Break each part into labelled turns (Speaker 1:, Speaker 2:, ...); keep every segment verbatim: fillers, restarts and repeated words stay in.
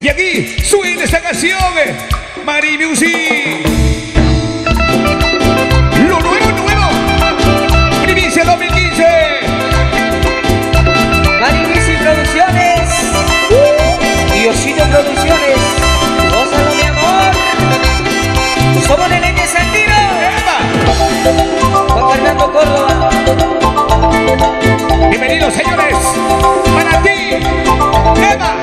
Speaker 1: Y aquí suena esta canción, Mari Music. Lo nuevo, nuevo. Primicia dos mil quince.
Speaker 2: Mari Music Producciones. Uh, Diosito Producciones. Gózalo, mi amor. Somos de Lente Santino. Juan Fernando Córdoba.
Speaker 1: Bienvenidos, señores. Para ti, Eva.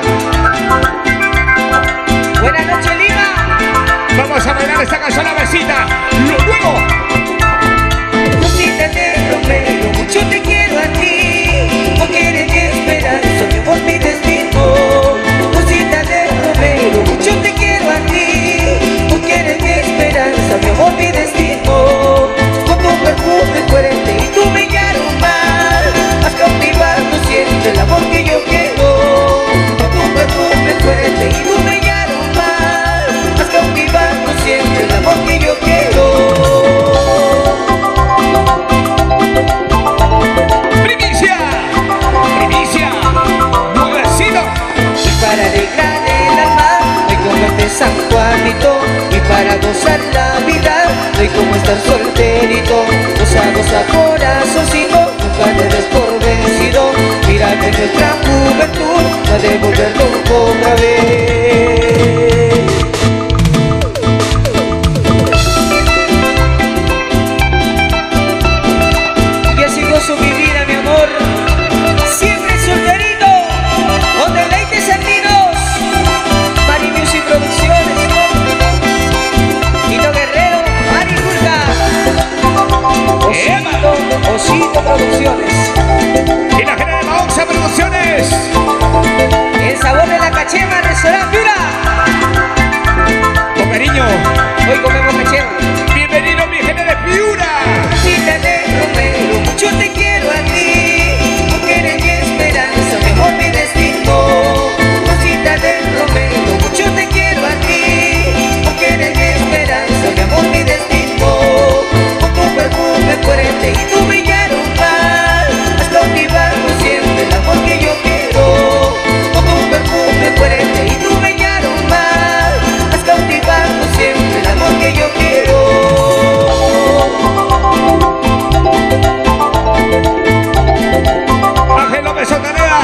Speaker 2: Buenas noches, Lima.
Speaker 1: Vamos a bailar esta canción a la besita. Lo nuevo.
Speaker 2: Rosita de Romero, mucho te quiero a ti. Porque eres mi esperanza, mi amor, mi destino. Rosita de Romero, mucho te quiero a ti. Porque eres mi esperanza, mi amor, mi destino. Con tu perfume fuerte y tu bella aroma, has cautivado siempre el amor que yo quiero. Con tu perfume fuerte y tu bella aroma, has cautivado siempre el amor que yo quiero.
Speaker 1: Primicia, primicia, nuevecito.
Speaker 2: Y para alegrar el alma, no hay como este San Juanito. Y para gozar la vida, no hay como estar solterito. Goza, goza, corazoncito, nunca te des por vencido. Mira que nuestra juventud no ha de volver loco otra vez. Y así gozo mi vida, mi amor, siempre solterito, con deleites sentidos. Mari Music Producciones, Tito Guerrero, Mari Julga, Osito, Osito Producciones,
Speaker 1: Y la gente de la Onza Producciones.
Speaker 2: El sabor de la cachema, restaurante Piura.
Speaker 1: Con cariño,
Speaker 2: Hoy comemos cachema.
Speaker 1: bienvenido mi gente de Piura.
Speaker 2: Rosita de Romero, mucho te quiero a ti. Porque eres mi esperanza, mi amor, mi destino. Rosita de Romero, mucho te quiero a ti. Porque eres mi esperanza, mi amor, mi destino. Con tu perfume fuerte y tu bella aroma, has cautivado siempre el amor que yo quiero. Con tu perfume fuerte y tu bella aroma, has cautivado siempre el amor que yo quiero.
Speaker 1: Ángel López Sotanera.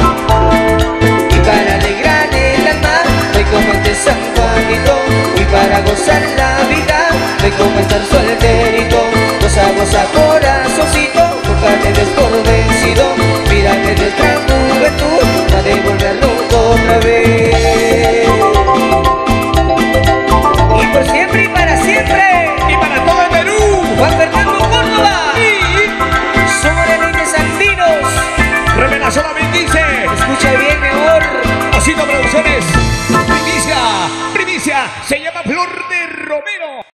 Speaker 2: Y para alegrar el alma, no hay como este San Juanito. Y para gozar la vida, no hay como estar solterito. Goza, goza, corazoncito, nunca te des por vencido. Mira que nuestra juventud no ha de volver loco otra vez. Y por siempre y para siempre,
Speaker 1: Y para todo el Perú.
Speaker 2: Juan Fernando Córdoba.
Speaker 1: Y
Speaker 2: Somos de Lente Santinos.
Speaker 1: Revelación dos mil quince.
Speaker 2: Escucha bien, mi amor.
Speaker 1: Osito Producciones. Primicia, primicia. Se llama Flor de Romero.